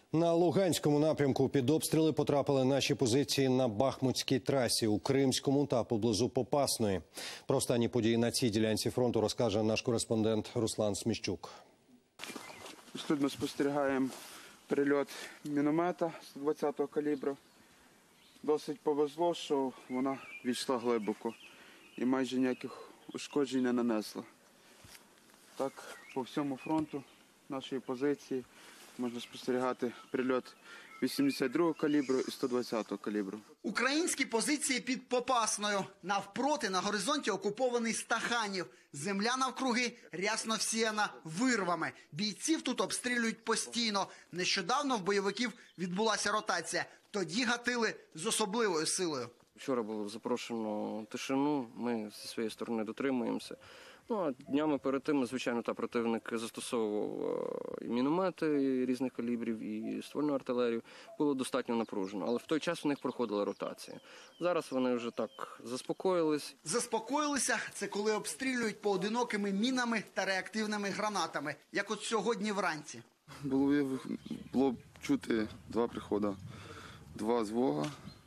На Луганському напрямку під обстріли потрапили наші позиції на Бахмутській трасі у Кримському та поблизу Попасної. Про останні події на цій ділянці фронту розкаже наш кореспондент Руслан Сміщук. Тут ми спостерігаємо прильот міномета 120-го калібру. Досить повезло, що вона війшла глибоко і майже ніяких ушкоджень не нанесла. Так, по всьому фронту нашої позиції можна спостерігати прильот 82-го калібру і 120-го калібру. Українські позиції під Попасною. Навпроти на горизонті окупований Стаханів. Земля навкруги рясно всіяна вирвами. Бійців тут обстрілюють постійно. Нещодавно в бойовиків відбулася ротація. Тоді гатили з особливою силою. Вчора було запрошено тишину, ми зі своєї сторони дотримуємося. Ну, а днями перед тим, звичайно, противник застосовував і міномети різних калібрів, і ствольну артилерію. Було достатньо напружено, але в той час у них проходила ротація. Зараз вони вже так заспокоїлись. Заспокоїлися – це коли обстрілюють поодинокими мінами та реактивними гранатами, як от сьогодні вранці. Було чути два приходи. Два з Вога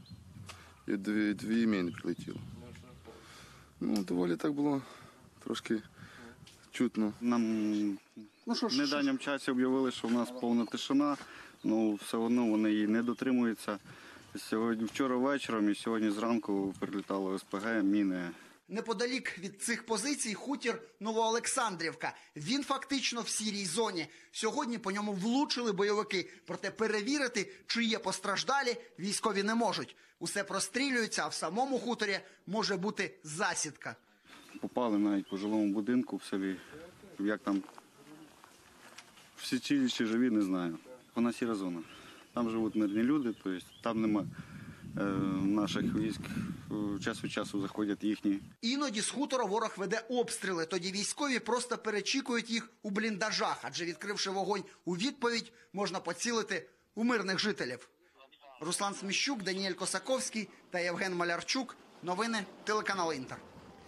і дві міни прилетіло. Ну, доволі так було трошки чутно. Нам в недавньому часі об'явили, що в нас повна тишина, але все одно вони її не дотримуються. Вчора вечором і сьогодні зранку прилітало СПГ, міни. Неподалік від цих позицій хутір Новоолександрівка. Він фактично в сірій зоні. Сьогодні по ньому влучили бойовики. Проте перевірити, чи є постраждалі, військові не можуть. Усе прострілюється, а в самому хуторі може бути засідка. Попали навіть по жилому будинку в селі. Як там всі чи живі, не знаю. Вона сіра зона. Там живуть мирні люди, тобто там нема наших військ. Час від часу заходять їхні. Іноді з хутора ворог веде обстріли. Тоді військові просто перечікують їх у бліндажах. Адже відкривши вогонь у відповідь, можна поцілити у мирних жителів. Руслан Сміщук, Даніель Косаковський та Євген Малярчук. Новини телеканал Інтер.